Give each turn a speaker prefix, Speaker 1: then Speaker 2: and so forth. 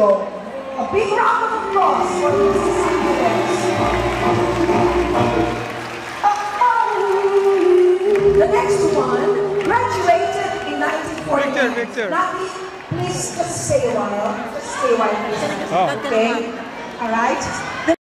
Speaker 1: go. A big round of applause for these students. The next one graduated in 1949.
Speaker 2: Victor.
Speaker 1: Naki, please just stay a while. Just stay a while, please. Okay? All right?